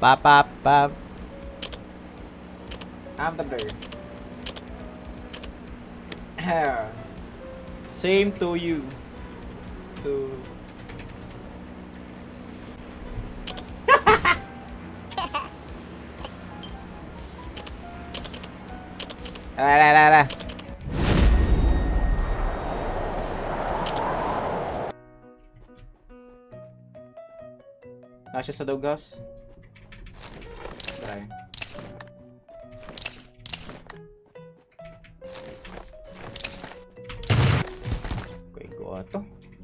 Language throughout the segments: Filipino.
Pop, pop, pop. I'm the blur. Same to you. To... Ala. Nasa sa Douglas. Try. Okay, go ato.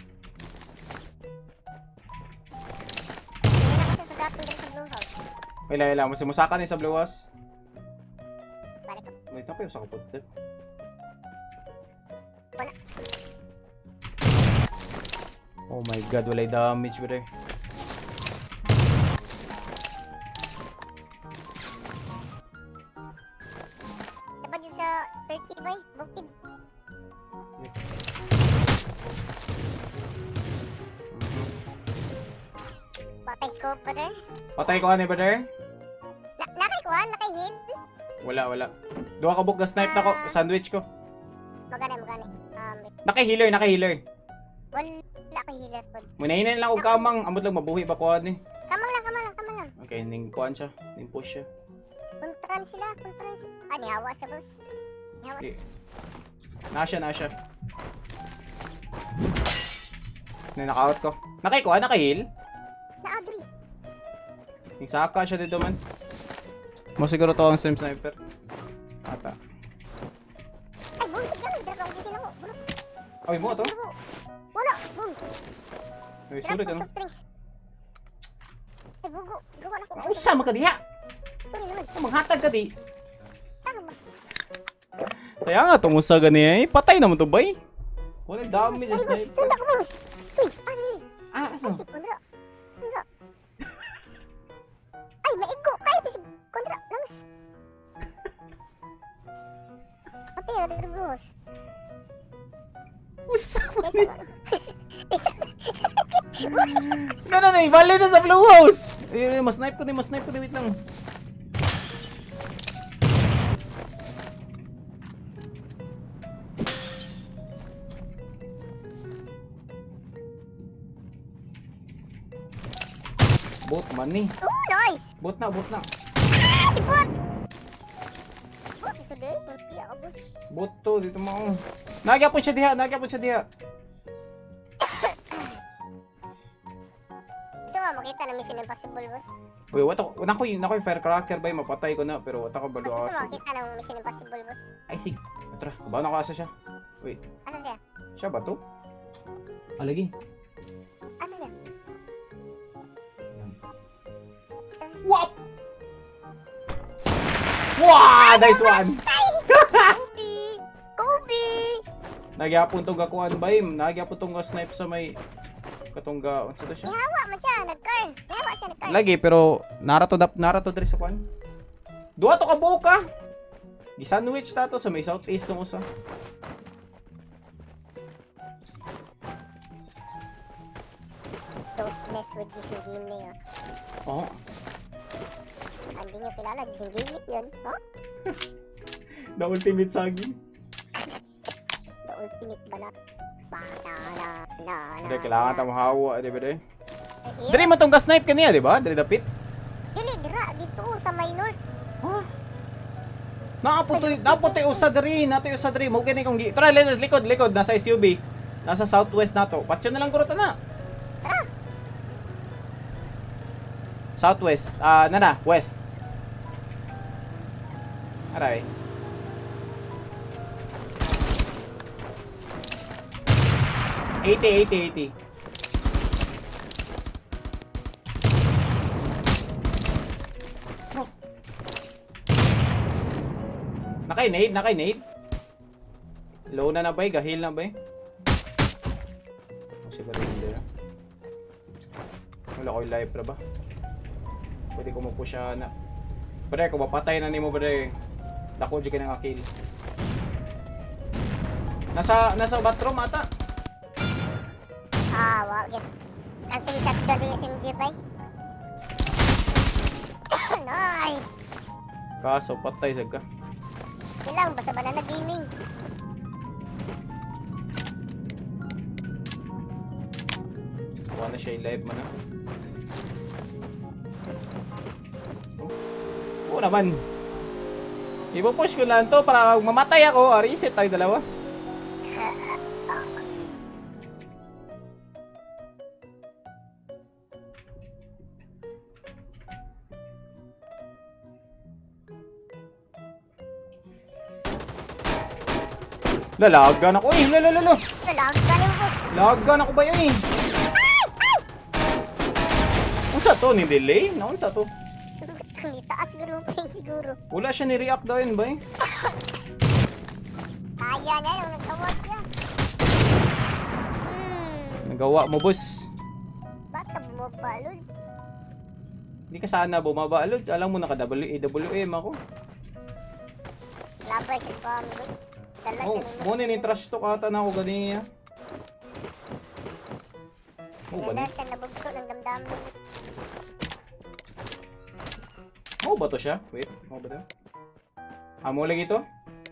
Wala, musaka ni sa Blue House. Wait, apa yung sa footstep? Wala. Oh my god, wala damage ba rin? Dapat yun sa 30 bay, bukid. Patay scope ba rin? Patay ko ani ba rin? Nakay ko ha? Nakay hit? Wala. Duha ka buk na snipe na ko, sandwich ko. Magani. Naka-healer. Wala kay healer po. Munahinan lang og kamang, amot lang mabuhi ba kuan ni. Kamang lang. Okay, ning kuan siya, ning push siya. Kontran sila. Ah, nihawa siya boss. Okay. Na siya. Knock-out ko. Naka-heal? Na-adri. Ning saka siya dito man. Mo siguro to ang stream sniper. Ata. Ay, bullshit yan. Dito ako sila mo. Ay mo to? Wala. Boom. Ay, sorry ka no. Ay, bugo. Gawa na ko. Ang usa man ka diha. Sorry naman. Manghatag ka di. Saan ba? Kaya nga tumusa gani ay patay naman to bay. Wala damage sa sniper. Sunda ko boss. Stoy. Ano eh? Asa? Ay, si Kondra. Ay, maigo. Kaya pa si Kondra. Langs. Patay na dito boss. Usa man. Isa. No, balik na sa Blue House. Mas snipe ko din, wait lang. Bot man ni. Oh, nice. Bot na. Bot. Bot ito din. Multi ako boss. Bot to, dito mo. Nagyapon siya diha. Gusto mo makita na Mission Impossible boss? Uy, nako yung firecracker ba mapatay ko na pero wata ko Boss, balo gusto mo asa. makita ng Mission Impossible boss? Ay sig. Tara, ba na ko asa siya. Wait, Asa siya? siya ba to? Alagi. Asa siya? Wap! Wow, nice one. Kobe! Nagyapon tong gakuan bay, nagyapon tong snipe sa may katungga unsa to siya? Nihawa man siya, nag-car. Lagi pero narato diri sa kwan. Duha to ka buka. Gi-sandwich ta to sa may southeast mo sa. Don't mess with Jason Gaming Oh. Hindi nyo kilala, Jason Gaming yun. Huh? The ultimate saging. The ultimate banat. Hindi, kailangan ta mahawa, di ba di? Here? Diri man tong snipe kaniya, di ba? Diri dapit. Dili, dira, dito sa may north. Ha? Naapotoy usa diri, natoy usa diri. Mo gani kung tara likod, nasa SUV. Nasa southwest nato. Patyo na lang guro ta na. Tara! Southwest, west. Aray. $80. Oh. Naka-nade. Low na ba? Gahil na ba? Siguro hindi na. Wala ko yung live na ba? Pwede ko mag-push na. Bade, kung mapatay na ni mo bade, dako di ka nang kill. Nasa bathroom ata. Wow, get. Cancel shotgun yung SMG bay. Nice! Kaso, patay sa ka. Ilang, basta banana gaming. Kuha na siya yung live man, ha? Oo naman. Ipo-push ko lang to para mamatay ako. Reset tayo dalawa. Lalagan ako eh. Lalala. Nalagan yung boss. Lagan ako ba yun eh? Unsa to? Ni delay? Naunsa to? Taas siguro yung ping siguro. Wala siya ni-react daw yun ba eh? Kaya niya yung nagtawas niya. Nagawa mo, boss. Ba't ka bumapalod? Hindi ka sana bumaba, Lods. Alam mo, naka-WAWM ako. Laban siya pa. Dala Oh, siya. muna ni trash to kata na ako ganiya. Oh, Dala bali. siya nabugso ng damdamin. Oh, ba to siya? Wait, oh ba to? Amo lagi ito?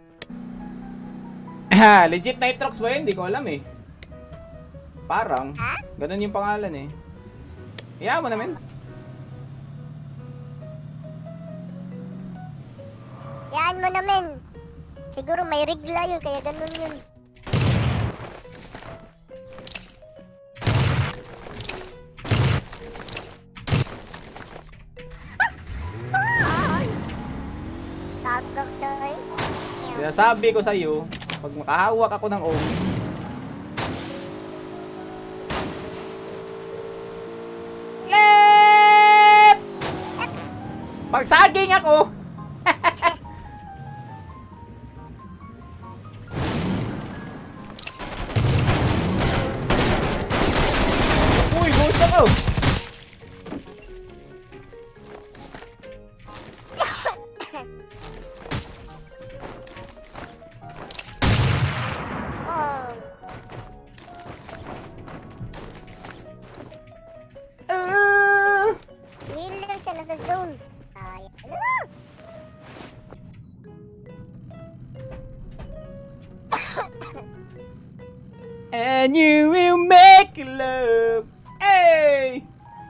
Legit Nitrox ba yun? Hindi ko alam eh. Parang. Ha? Ganun yung pangalan eh. Iyaman mo namin. Yan mo namin. Siguro may regla yun, kaya ganun yun. Tagak siya eh. Sinasabi ko sa iyo, pag makahawak ako ng OM, left! Pag saging ako, uy, gusto ko! Oh, nil lang siya nasa zone. Ay, ano? And you will make love. Hey!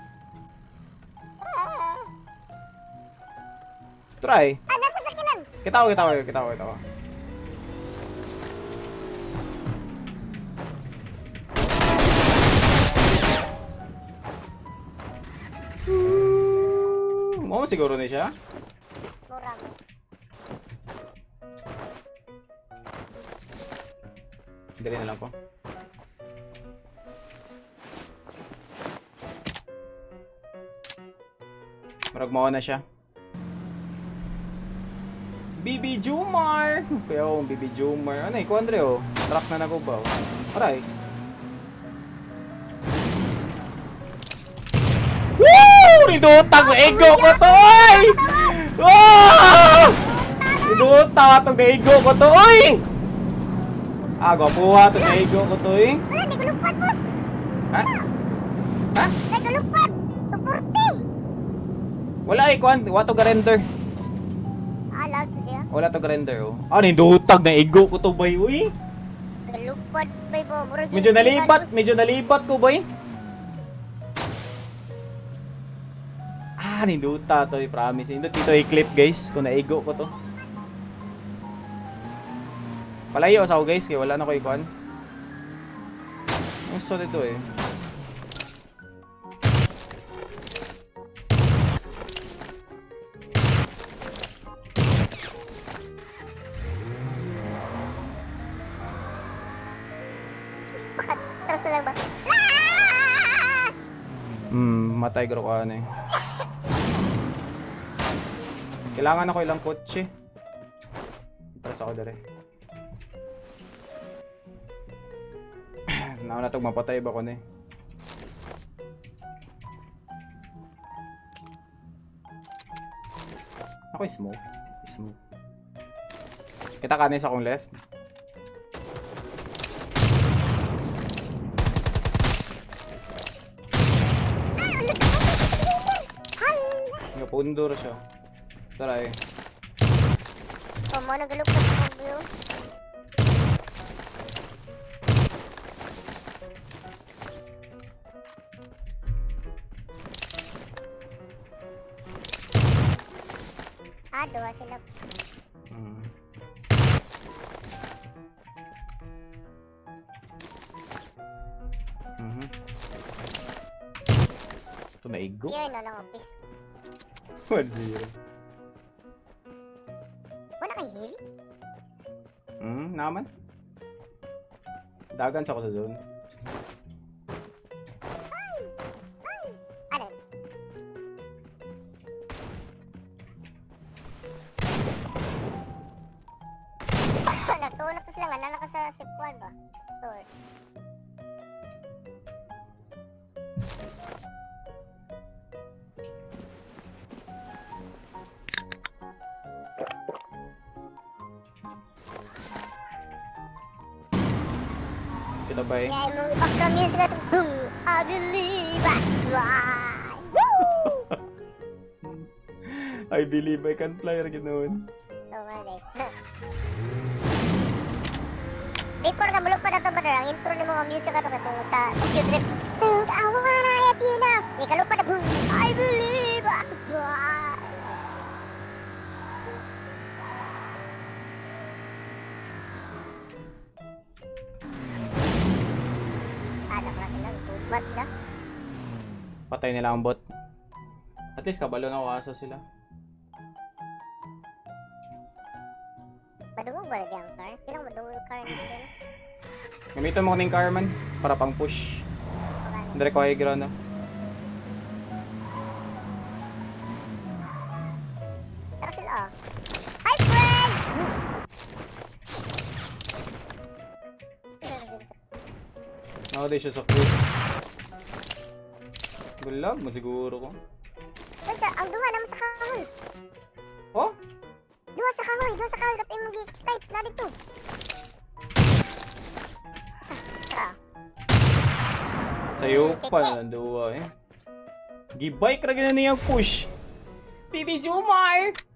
Ah, Try. nasa sakinan. Kita ko. Mo siguro na siya. Mura mo. Dali na lang po. Marag mawa na siya. BB Jumar! Kaya ako, BB Jumar. Ano eh, ko Andre oh. Truck na nagubaw. Aray. Woo! Ridutang na ego ko to, oy! Wow! Ridutang itong na ego ko to, oy! Gwapuha itong na ego ko to, eh. Wala, di galupad, boss. Ha? Ha? Di galupad. Tuporte. Wala eh, kuhan. Wala to ga-render. Lag siya. Wala to ga-render, oh. Nindutag na ego ko to, boy, uy. Galupad, bay bo. Mura Medyo nalibat ko, boy. Ninduta to, promise. Nindut dito i-clip, guys, kung naigo ko to. Palayo sa ako, guys, kaya wala na ko ikuan. Ang solid to, eh. Tapos na lang ba? Matay garo ka ano eh. Kailangan ako ilang kotse. Para sa ako dali. Nauna tong mapatay ba ko na eh. Ako smoke. Smoke. Kita ka na sa akong left. Pundor siya. Tara eh. Oh, mo nagalupad ako bro. Ah, dua sila. Hmm. Mhm. Ito naigo. Yun na lang office. 1-0. Wala kay heal? Naman. Dagan sa ako sa zone. Ano? Natulog to sila nga, nalaka sa Sip 1 ba? Door. Kita ba eh? Kaya mong background music at I believe I fly. Woo! I believe I can fly rin ganoon. Oo nga day. Before ka mulog pa na ito ba ang intro ni mga music at itong sa Tokyo Drift. Think I wanna have you now. Ikaw pa na I believe I can fly. Anak na sila, good match na. Patay nila ang bot. At least kabalo na wasa sila. Madungog ba na ang car? Kailang madungog yung car nito. Gamitin mo ng Carman para pang push. Pagani. Hindi ko high ground na. Tara sila ah. Hi friends! Nowadays siya sa crew. Gulag mo siguro ko. Basta, ang duha naman sa kahoy. Oh? Duha sa kahoy, dapat yung mag-snipe na dito. Tara. Sayo pa na duwa eh. Gibike ra ganun niyang push. Bibi Jumar!